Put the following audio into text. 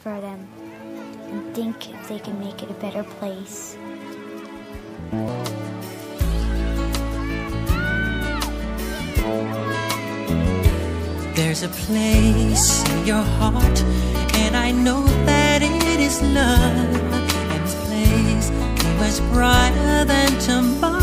for them and think if they can make it a better place. There's a place in your heart, and I know that it is love. And this place is much brighter than tomorrow.